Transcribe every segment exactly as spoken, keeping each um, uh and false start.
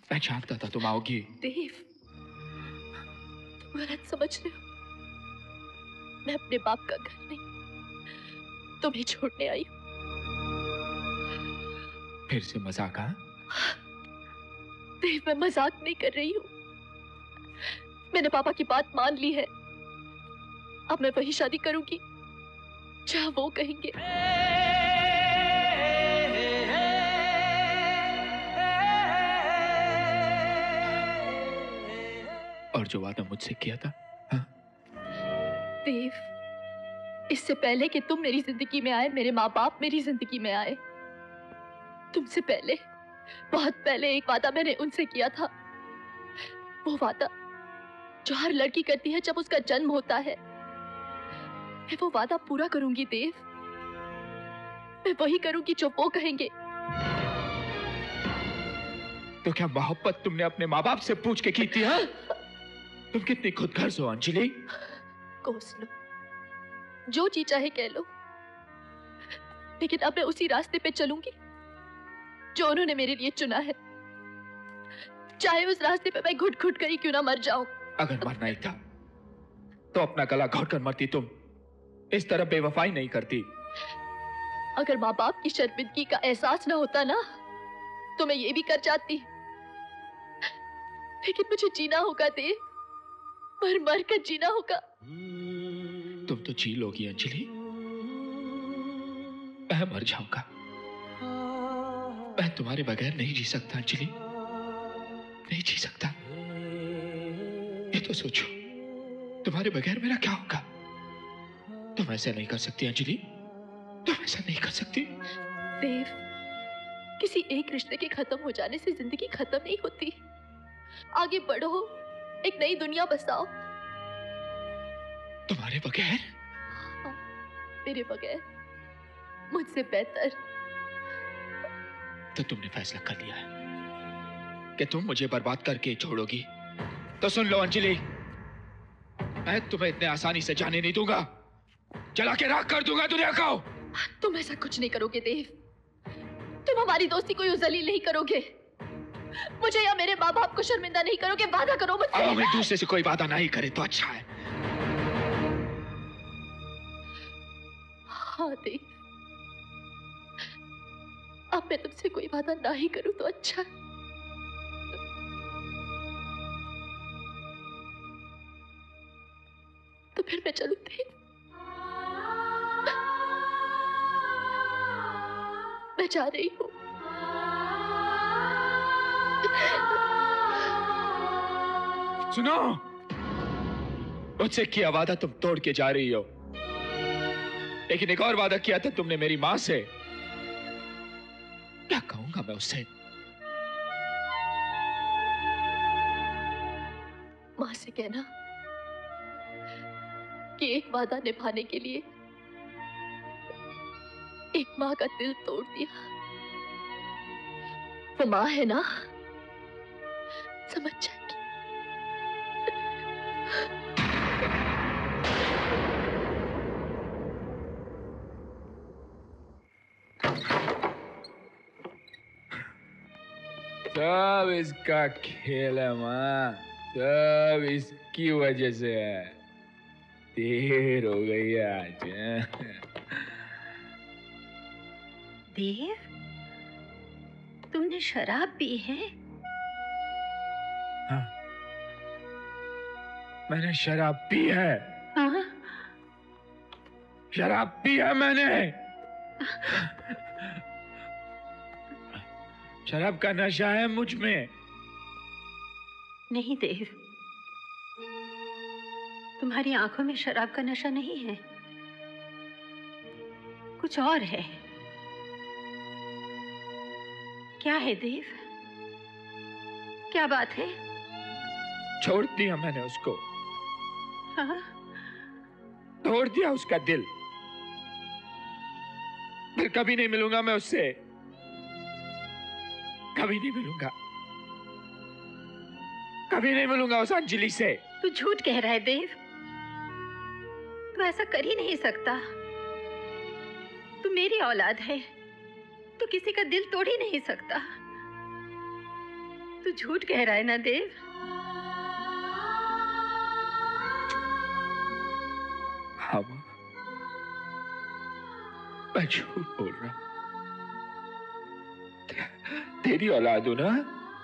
मैं जानता था तुम आओगी। देव, तुम गलत समझ रहे हो। मैं अपने बाप का घर नहीं, तुम्हें छोड़ने आई हूं। फिर से मजाक? हाँ देव, मैं मजाक नहीं कर रही हूं। मैंने पापा की बात मान ली है। अब मैं वही शादी करूंगी जहां वो कहेंगे। और जो वादा मुझसे किया था? हाँ? देव, इससे पहले कि तुम मेरी जिंदगी में आए, मेरे माँ बाप मेरी जिंदगी में आए। तुमसे पहले, बहुत पहले एक वादा मैंने उनसे किया था। वो वादा जो हर लड़की करती है जब उसका जन्म होता है। मैं वो वादा पूरा करूंगी देव। मैं वही करूंगी जो वो कहेंगे। तो क्या मोहब्बत तुमने अपने माँ बाप से पूछ के की थी? हाँ? तुम कितनी खुदगर्ज हो अंजलि। कोस लो, जो जी चाहे कह लो, लेकिन अब मैं उसी रास्ते पे चलूंगी जो उन्होंने मेरे लिए चुना है, चाहे उस रास्ते पे मैं घुट घुट कर ही क्यों ना मर जाऊं। अगर मरना ही था तो अपना गला घोट कर मरती। तुम इस तरह बेवफाई नहीं करती। अगर माँ बाप की शर्मिंदगी का एहसास ना होता ना तो मैं ये भी कर जाती, लेकिन मुझे जीना होगा देव, मर मर कर जीना होगा। तुम तो जी लोगी अंजलि, मैं मर जाऊंगा। मैं तुम्हारे बगैर नहीं जी सकता अंजलि, नहीं जी सकता। ये तो सोचो, तुम्हारे बगैर मेरा क्या होगा? तुम ऐसा नहीं कर सकती अंजलि, तुम ऐसा नहीं कर सकती। देव, किसी एक रिश्ते के खत्म हो जाने से जिंदगी खत्म नहीं होती। आगे बढ़ो, एक नई दुनिया बसाओ। तुम्हारे बगैर? हाँ, मेरे बगैर, मुझसे बेहतर। तो तुमने फैसला कर लिया है कि तुम मुझे बर्बाद करके छोड़ोगी। तो सुन लो अंजलि, मैं तुम्हें इतने आसानी से जाने नहीं दूंगा। जला के राख कर दूंगा दुनिया को। तुम ऐसा कुछ नहीं करोगे देव। तुम हमारी दोस्ती को यूं जलील नहीं करोगे। मुझे या मेरे माँ बाप को शर्मिंदा नहीं करोगे। वादा करो मुझसे। अब हम एक दूसरे से कोई वादा नहीं करे तो अच्छा है। हाँ देव, अब मैं तुमसे कोई वादा ना ही करूं तो अच्छा है। तो फिर मैं चलूं देव? मैं जा रही हूं। सुनो, मुझसे किया वादा तुम तोड़ के जा रही हो, लेकिन एक और वादा किया था तुमने मेरी मां से। क्या कहूंगा मैं उससे? मां से कहना कि एक वादा निभाने के लिए एक मां का दिल तोड़ दिया। वो मां है ना, समझ जाएगी। सब इसका खेल है माँ, सब इसकी वजह से है। देर हो गई आज। देव, तुमने शराब पी है? हाँ, मैंने शराब पी है। हाँ? शराब पी है मैंने। शराब का नशा है मुझ में। नहीं देव, तुम्हारी आंखों में शराब का नशा नहीं है, कुछ और है। क्या है देव? क्या बात है? छोड़ दिया मैंने उसको। हाँ? तोड़ दिया उसका दिल। फिर कभी नहीं मिलूंगा मैं उससे, कभी नहीं मिलूंगा, कभी नहीं मिलूंगा उस अंजलि से। तू झूठ कह रहा है देव, तू ऐसा कर ही नहीं सकता। तू मेरी औलाद है, तू किसी का दिल तोड़ ही नहीं सकता। तू झूठ कह रहा है ना देव? हाँ माँ, मैं झूठ बोल रहा। तेरी औलाद हूं ना,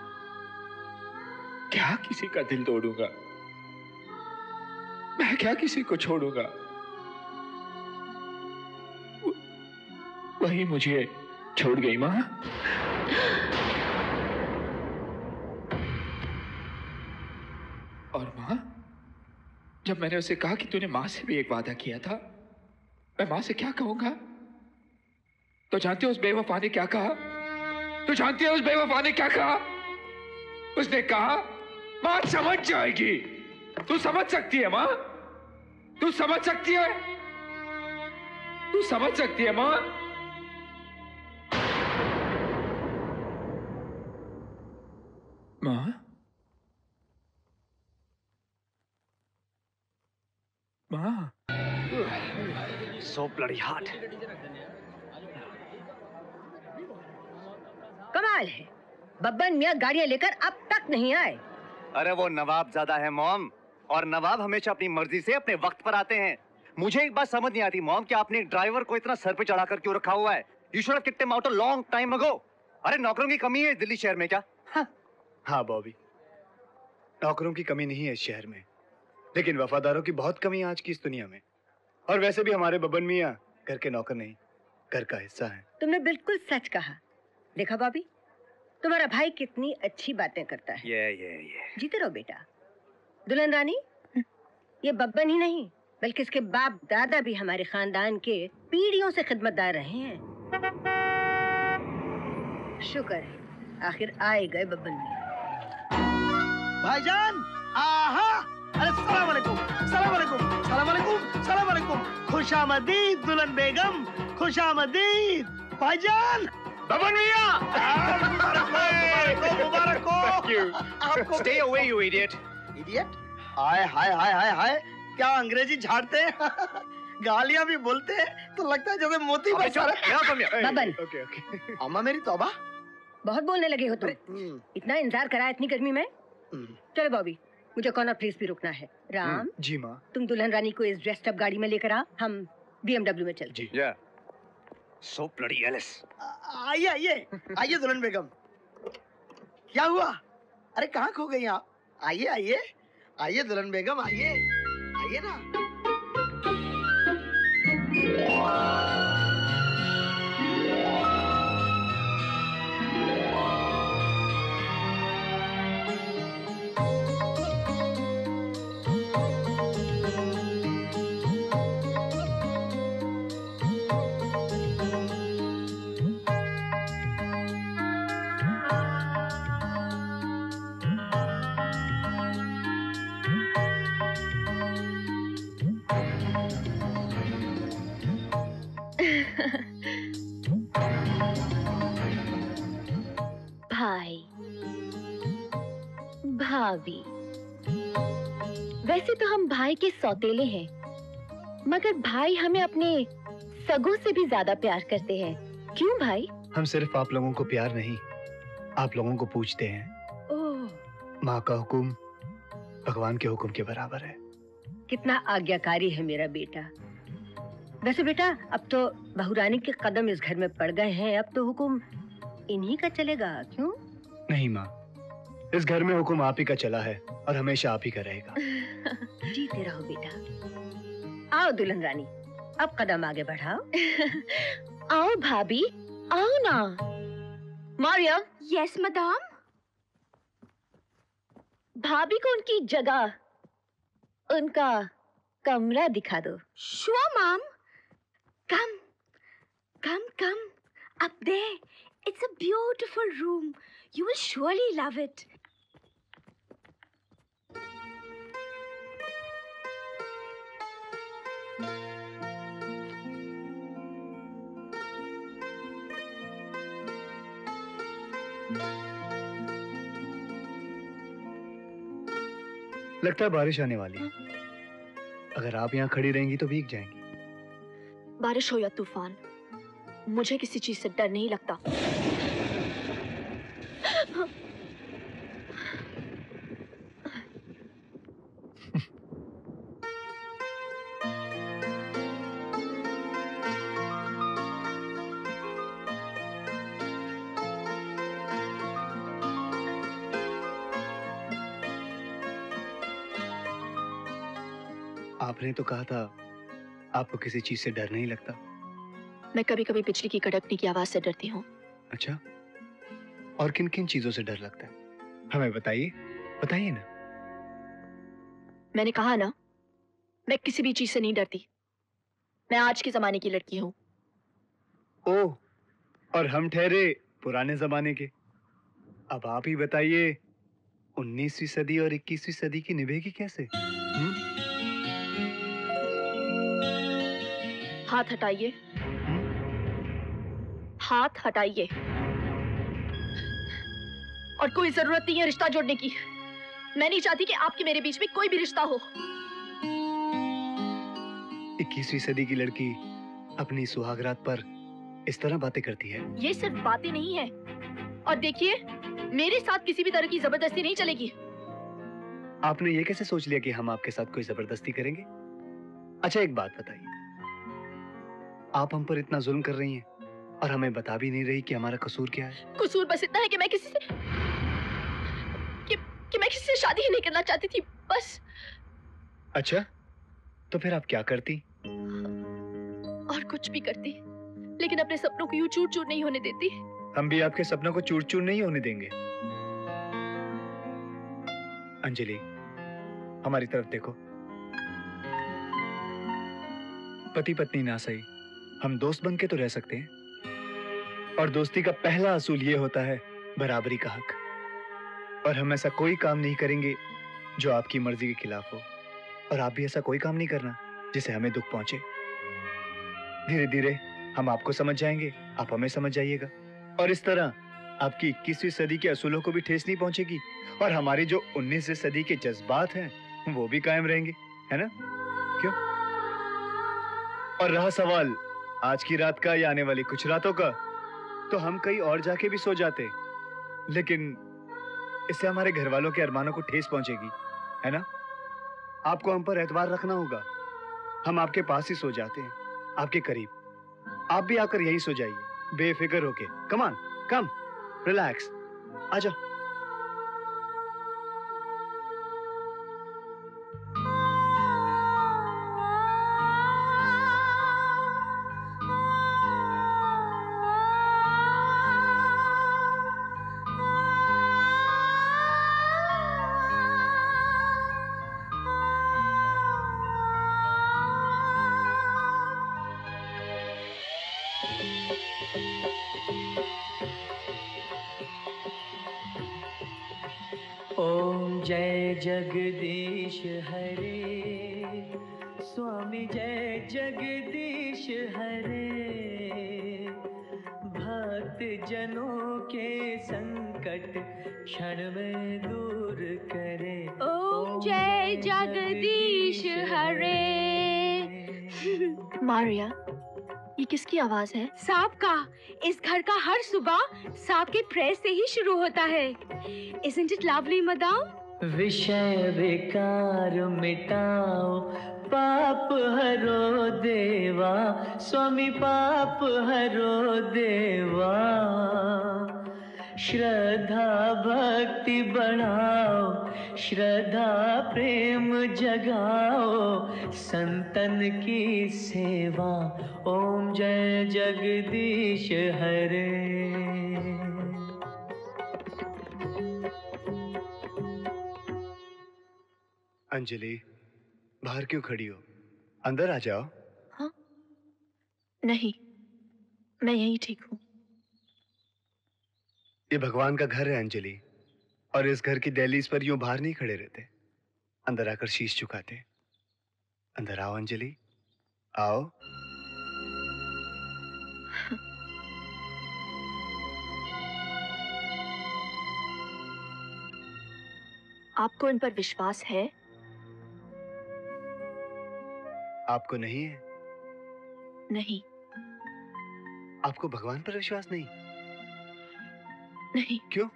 क्या किसी का दिल तोड़ूंगा? मैं क्या किसी को छोड़ूंगा? वही मुझे छोड़ गई माँ। और माँ, जब मैंने उसे कहा कि तूने माँ से भी एक वादा किया था, मैं माँ से क्या कहूंगा? तो जानते हो उस बेवफा ने क्या कहा? तो जानते हो उस बेवफा ने क्या कहा? उसने कहा माँ समझ जाएगी। तू समझ सकती है माँ? तू समझ सकती है? तू समझ सकती है माँ? माँ? माँ? So bloody hot. कमाल है, बब्बन मियाँ गाड़ियाँ लेकर अब तक नहीं आए। अरे वो नवाब ज्यादा है मॉम, और नवाब हमेशा अपनी मर्जी से अपने वक्त पर आते हैं। मुझे एक बात समझ नहीं आती मॉम कि आपने एक ड्राइवर को इतना सर पे चढ़ाकर क्यों रखा हुआ है? You should have kicked him out a long time ago. अरे नौकरों की कमी है दिल्ली शहर में क्या? हाँ, हाँ बॉबी, नौकरों की कमी नहीं है इस शहर में, लेकिन वफादारों की बहुत कमी है आज की इस दुनिया में। और वैसे भी हमारे बब्बन मियाँ घर के नौकर नहीं, घर का हिस्सा है। तुमने बिल्कुल सच कहा। देखा बॉबी, तुम्हारा भाई कितनी अच्छी बातें करता है। ये ये ये जीते रहो बेटा। दुल्हन रानी, ये बब्बन ही नहीं बल्कि इसके बाप दादा भी हमारे खानदान के पीढ़ियों से खिदमतदार रहे हैं। शुक्र है आखिर आए गए बब्बन मियाँ। भाईजान, आहा, अरे सलाम अलैकुम, सलाम अलैकुम, सलाम अलैकुम, सलाम अलैकुम। खुशामदीद दुल्हन बेगम, खुशामदीद भाईजान। बब्बन मियाँ, मुबारक हो, मुबारक हो। आपको Stay away you idiot. Idiot? Hi hi hi hi hi, क्या अंग्रेजी झाड़ते हैं? गालियां भी बोलते हैं तो लगता है जैसे मोती बरसा रहे। Babban, okay okay. अम्मा मेरी तौबा। बहुत बोलने लगे हो तुम। इतना इंतजार करा इतनी गर्मी में। चलो बॉबी, मुझे कॉर्नर प्लेस भी रुकना है। राम, जी माँ। तुम दुल्हन रानी को इस ड्रेस्ड अप गाड़ी में लेकर आ, हम बीएमडब्ल्यू में चलते हैं। Yeah. So bloody jealous. आइए आइए आइए दुल्हन बेगम। क्या हुआ? अरे कहाँ खो गई आप? आइए आइए आइए दुल्हन बेगम, आइए आइए ना। भाई, भाभी, वैसे तो हम भाई के सौतेले हैं, मगर भाई हमें अपने सगों से भी ज्यादा प्यार करते हैं। क्यों भाई? हम सिर्फ आप लोगों को प्यार नहीं, आप लोगों को पूछते हैं। ओह, माँ का हुक्म भगवान के हुक्म के बराबर है। कितना आज्ञाकारी है मेरा बेटा। वैसे बेटा, अब तो बहुरानी के कदम इस घर में पड़ गए हैं, अब तो हुक्म इन्हीं का चलेगा। क्यों? नहीं माँ, इस घर में हुक्म आप ही का चला है और हमेशा आप ही का रहेगा। जीते रहो बेटा। आओ दुल्हन रानी, अब कदम आगे बढ़ाओ। आओ भाभी, आओ ना। मारिया। Yes madam. भाभी को उनकी जगह, उनका कमरा दिखा दो। Sure, mom. Come, come, come. Up there. It's a beautiful room. You will surely love it. लगता है बारिश आने वाली है। अगर आप यहाँ खड़ी रहेंगी तो भीग जाएंगी। बारिश हो या तूफान, मुझे किसी चीज से डर नहीं लगता। आपने तो कहा था आपको किसी चीज से डर नहीं लगता। मैं कभी कभी बिजली की कड़कने की आवाज से डरती हूँ। अच्छा, और किन किन चीजों से डर लगता है? हमें बताइए, बताइए ना। मैंने कहा ना, मैं किसी भी चीज से नहीं डरती। मैं आज के जमाने की लड़की हूँ। ओह, और हम ठहरे पुराने जमाने के। अब आप ही बताइए, उन्नीसवीं सदी और इक्कीसवीं सदी की निभेगी कैसे? हुँ? हाथ हटाइए, हाथ हटाइए। और कोई जरूरत नहीं है रिश्ता जोड़ने की। मैं नहीं चाहती कि आपके मेरे बीच में कोई भी रिश्ता हो। इक्कीसवीं सदी की लड़की अपनी सुहागरात पर इस तरह बातें करती है। ये सिर्फ बातें नहीं है। और देखिए, मेरे साथ किसी भी तरह की जबरदस्ती नहीं चलेगी। आपने ये कैसे सोच लिया कि हम आपके साथ कोई जबरदस्ती करेंगे? अच्छा, एक बात बताइए, आप हम पर इतना जुल्म कर रही हैं और हमें बता भी नहीं रही कि हमारा कसूर क्या है। कसूर बस इतना है कि मैं किसी से कि, कि मैं किसी से शादी ही नहीं करना चाहती थी, बस। अच्छा, तो फिर आप क्या करती? और कुछ भी करती, लेकिन अपने सपनों को यूं चूर चूर नहीं होने देती। हम भी आपके सपनों को चूर चूर नहीं होने देंगे। अंजलि, हमारी तरफ देखो। पति पत्नी ना सही, हम दोस्त बन के तो रह सकते हैं। और दोस्ती का पहला असूल ये होता है बराबरी का हक। और हम ऐसा कोई काम नहीं करेंगे जो आपकी मर्जी के खिलाफ हो, और आप भी ऐसा कोई काम नहीं करना जिसे हमें दुख पहुंचे। धीरे धीरे हम आपको समझ जाएंगे, आप हमें समझ जाइएगा, और इस तरह आपकी इक्कीसवीं सदी के असूलों को भी ठेस नहीं पहुंचेगी, और हमारी जो उन्नीसवीं सदी के जज्बात हैं वो भी कायम रहेंगे, है ना? क्यों? और रहा सवाल आज की रात का या आने वाली कुछ रातों का, तो हम कहीं और जाके भी सो जाते, लेकिन इससे हमारे घर वालों के अरमानों को ठेस पहुंचेगी, है ना? आपको हम पर एतबार रखना होगा। हम आपके पास ही सो जाते हैं, आपके करीब। आप भी आकर यहीं सो जाइए बेफिक्र होके। कम ऑन, कम, रिलैक्स, आजा। ओम जय जगदीश हरे, स्वामी जय जगदीश हरे। भक्त जनों के संकट क्षण में दूर करे। ओम जय जगदीश हरे। मारिया, ये किसकी आवाज है? सांप का। इस घर का हर सुबह सांप के प्रेयर से ही शुरू होता है। Isn't it lovely, madam? विषय विकार मिटाओ, पाप हरो देवा, स्वामी पाप हरो देवा। श्रद्धा भक्ति बढ़ाओ, श्रद्धा प्रेम जगाओ, संतन की सेवा। ओम जय जगदीश हरे। अंजलि, बाहर क्यों खड़ी हो? अंदर आ जाओ। हाँ? नहीं, मैं यहीं ठीक हूँ। ये भगवान का घर है अंजलि, और इस घर की दहलीज पर यूं बाहर नहीं खड़े रहते, अंदर आकर शीश झुकाते। अंदर आओ अंजलि, आओ। आपको इन पर विश्वास है? आपको नहीं है? नहीं। आपको भगवान पर विश्वास नहीं? नहीं। क्यों?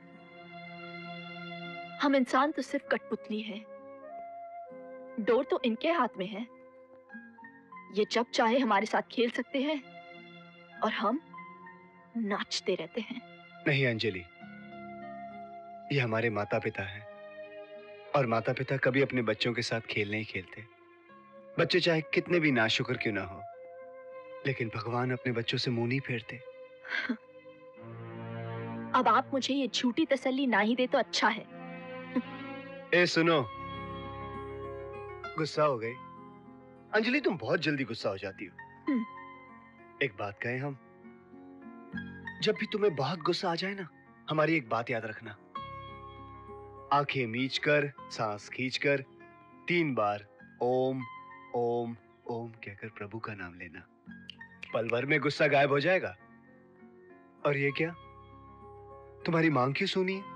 हम इंसान तो सिर्फ कठपुतली हैं। डोर तो इनके हाथ में है। ये जब चाहे हमारे साथ खेल सकते हैं और हम नाचते रहते हैं। नहीं अंजलि, ये हमारे माता पिता हैं, और माता पिता कभी अपने बच्चों के साथ खेल नहीं खेलते, बच्चे चाहे कितने भी नाशुक्र क्यों ना हो, लेकिन भगवान अपने बच्चों से मुंह नहीं फेरते। अब आप मुझे ये झूठी तसल्ली ना ही दे तो अच्छा है। ए सुनो, गुस्सा हो गई? अंजलि तुम बहुत जल्दी गुस्सा हो जाती हो। एक बात कहें हम, जब भी तुम्हें बहुत गुस्सा आ जाए ना, हमारी एक बात याद रखना। आंखें मीच कर, सांस खींचकर तीन बार ओम ओम ओम कहकर प्रभु का नाम लेना। पल भर में गुस्सा गायब हो जाएगा। और ये क्या, तुम्हारी मांग क्यों सुनी है?